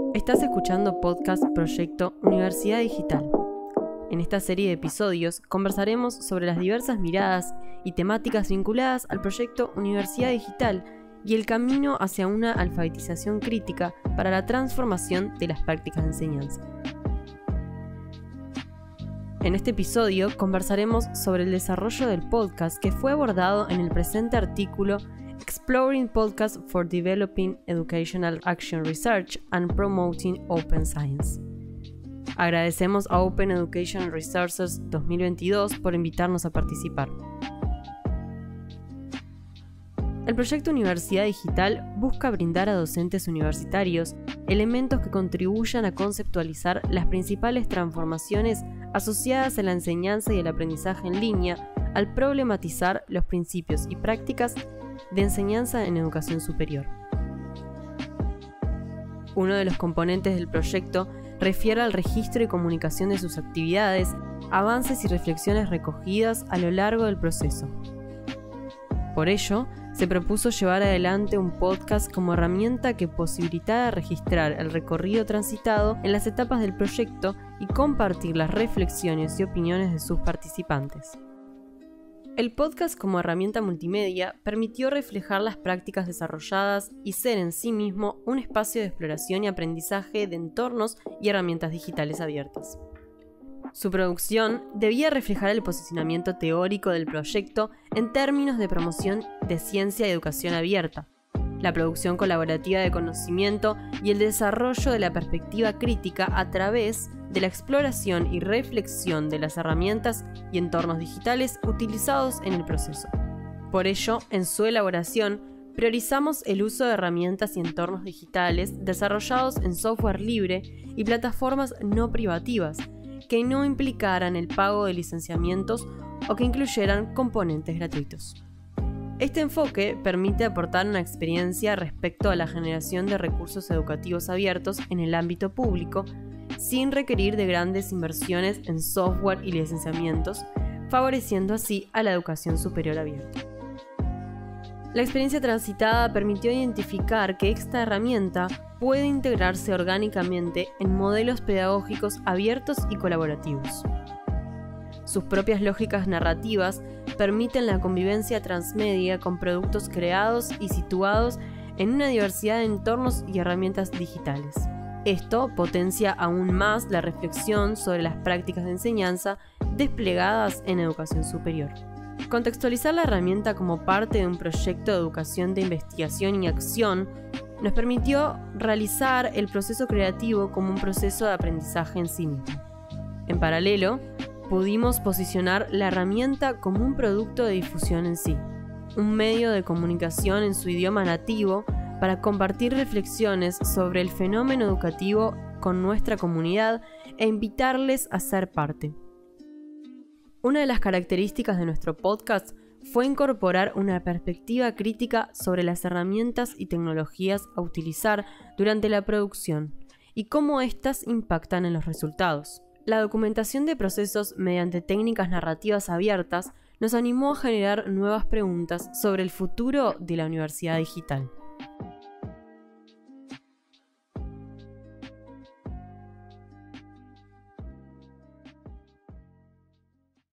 Estás escuchando podcast Proyecto Universidad Digital. En esta serie de episodios conversaremos sobre las diversas miradas y temáticas vinculadas al proyecto Universidad Digital y el camino hacia una alfabetización crítica para la transformación de las prácticas de enseñanza. En este episodio conversaremos sobre el desarrollo del podcast que fue abordado en el presente artículo Exploring Podcasts for Developing Educational Action Research and Promoting Open Science. Agradecemos a Open Educational Resources 2022 por invitarnos a participar. El proyecto Universidad Digital busca brindar a docentes universitarios elementos que contribuyan a conceptualizar las principales transformaciones asociadas a la enseñanza y el aprendizaje en línea al problematizar los principios y prácticas de enseñanza en educación superior. Uno de los componentes del proyecto refiere al registro y comunicación de sus actividades, avances y reflexiones recogidas a lo largo del proceso. Por ello, se propuso llevar adelante un podcast como herramienta que posibilitara registrar el recorrido transitado en las etapas del proyecto y compartir las reflexiones y opiniones de sus participantes. El podcast como herramienta multimedia permitió reflejar las prácticas desarrolladas y ser en sí mismo un espacio de exploración y aprendizaje de entornos y herramientas digitales abiertas. Su producción debía reflejar el posicionamiento teórico del proyecto en términos de promoción de ciencia y educación abierta, la producción colaborativa de conocimiento y el desarrollo de la perspectiva crítica a través de la exploración y reflexión de las herramientas y entornos digitales utilizados en el proceso. Por ello, en su elaboración, priorizamos el uso de herramientas y entornos digitales desarrollados en software libre y plataformas no privativas, que no implicaran el pago de licenciamientos o que incluyeran componentes gratuitos. Este enfoque permite aportar una experiencia respecto a la generación de recursos educativos abiertos en el ámbito público, sin requerir de grandes inversiones en software y licenciamientos, favoreciendo así a la educación superior abierta. La experiencia transitada permitió identificar que esta herramienta puede integrarse orgánicamente en modelos pedagógicos abiertos y colaborativos. Sus propias lógicas narrativas permiten la convivencia transmedia con productos creados y situados en una diversidad de entornos y herramientas digitales. Esto potencia aún más la reflexión sobre las prácticas de enseñanza desplegadas en educación superior. Contextualizar la herramienta como parte de un proyecto de educación de investigación y acción nos permitió realizar el proceso creativo como un proceso de aprendizaje en sí mismo. En paralelo, pudimos posicionar la herramienta como un producto de difusión en sí, un medio de comunicación en su idioma nativo para compartir reflexiones sobre el fenómeno educativo con nuestra comunidad e invitarles a ser parte. Una de las características de nuestro podcast fue incorporar una perspectiva crítica sobre las herramientas y tecnologías a utilizar durante la producción y cómo éstas impactan en los resultados. La documentación de procesos mediante técnicas narrativas abiertas nos animó a generar nuevas preguntas sobre el futuro de la universidad digital.